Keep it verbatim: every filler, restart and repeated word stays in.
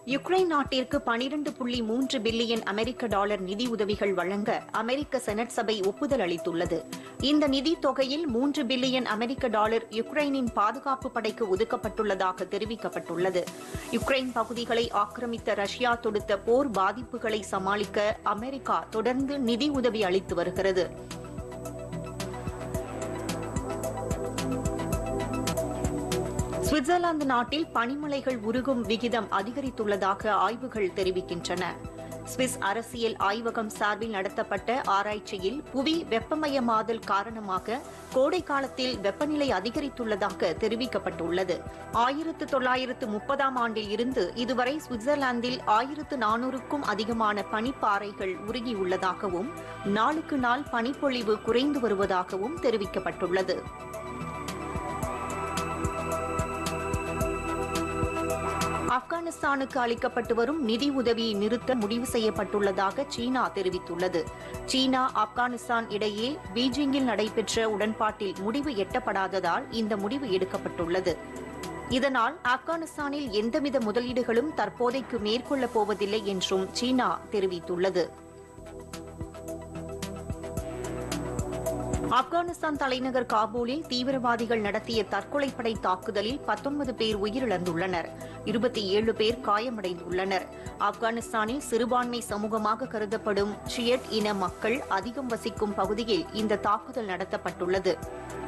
Ukraine நாட்டிற்கு பனிரண்டு புள்ளி மூன்று பில்லியன் அமெரிக்க டாலர் நிதி உதவிகள் வழங்க அமெரிக்க செனட் சபை ஒப்புதல் அளித்துள்ளது. இந்த நிதி தொகையில் மூன்று பில்லியன் அமெரிக்க டாலர் யுக்ரைனின் பாதுகாப்பு படைக்கு ஒதுக்கப்பட்டுள்ளதாக தெரிவிக்கப்பட்டுள்ளது. யுக்ரைன் பகுதிகளை ஆக்கிரமித்த ரஷ்யா தொடுத்த போர் பாதிப்புகளை சமாளிக்க அமெரிக்கா தொடர்ந்து நிதி உதவி அளித்து வருகிறது. சுவிட்சர்லாந்து நாட்டில் பனிமலைகள் உருகும் விகிதம் அதிகரித்துள்ளதாக ஆய்வுகள் தெரிவிக்கின்றன. சுவிஸ் அரசியல் ஆய்வகம் சார்பில் நடத்தப்பட்ட ஆராய்ச்சியில் புவி வெப்பமயமாதல் காரணமாக கோடை காலத்தில் வெப்பநிலை அதிகரித்துள்ளதாக தெரிவிக்கப்பட்டுள்ளது. ஆயிரத்து தொள்ளாயிரத்து முப்பதாம் ஆண்டில் இருந்து இதுவரை சுவிட்சர்லாந்தில் ஆயிரத்து நானூறுக்கும் அதிகமான பனிப்பாறைகள் உருகியுள்ளதாகவும் நாளுக்கு நாள் பனிப்பொழிவு குறைந்து வருவதாகவும் தெரிவிக்கப்பட்டுள்ளது. ஆப்கானிஸ்தானுக்கு அளிக்கப்பட்டு வரும் நிதி உதவியை நிறுத்த முடிவு செய்யப்பட்டுள்ளதாக சீனா தெரிவித்துள்ளது. சீனா ஆப்கானிஸ்தான் இடையே பீஜிங்கில் நடைபெற்ற உடன்பாட்டில் முடிவு எட்டப்படாததால் இந்த முடிவு எடுக்கப்பட்டுள்ளது. இதனால் ஆப்கானிஸ்தானில் எந்தவித முதலீடுகளும் தற்போதைக்கு மேற்கொள்ளப் போவதில்லை என்றும் சீனா தெரிவித்துள்ளது. ஆப்கானிஸ்தான் தலைநகர் காபூலில் தீவிரவாதிகள் நடத்திய தற்கொலைப்படை தாக்குதலில் பத்தொன்பது பேர் உயிரிழந்துள்ளனர். இருபத்தி ஏழு பேர் காயமடைந்துள்ளனர். ஆப்கானிஸ்தானில் சிறுபான்மை சமூகமாக கருதப்படும் ஷியட் இன மக்கள் அதிகம் வசிக்கும் பகுதியில் இந்த தாக்குதல் நடத்தப்பட்டுள்ளது.